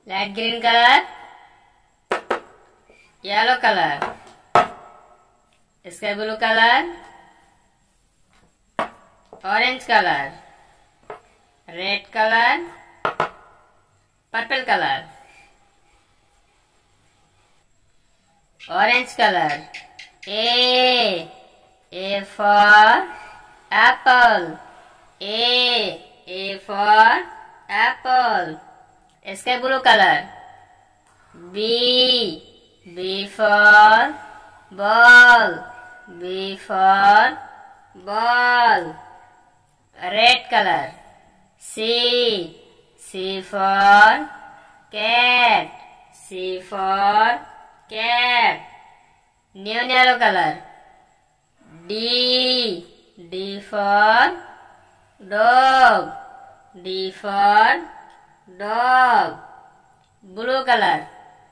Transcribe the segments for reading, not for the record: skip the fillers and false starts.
light green color, yellow color, sky blue color, orange color, red color, purple color, orange color. A for apple. A for apple. Sky blue color. B for ball. B for ball. Red color. C for cat. C for cat. Neon yellow color. D for dog. D for dog. Blue color.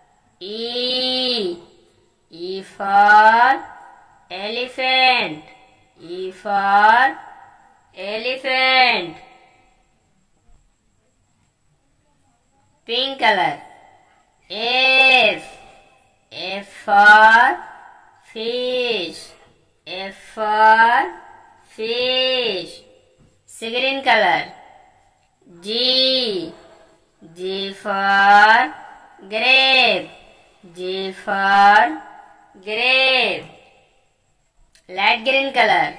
E for elephant. E for elephant. Pink color. F for fish. F for fish. Sea green color. G for grape. G for grape. Light green color.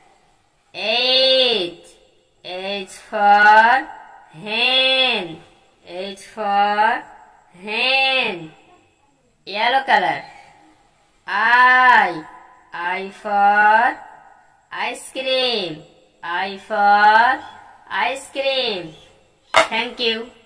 H for hen. H for hen. Yellow color. I for ice cream. I for ice cream. Thank you.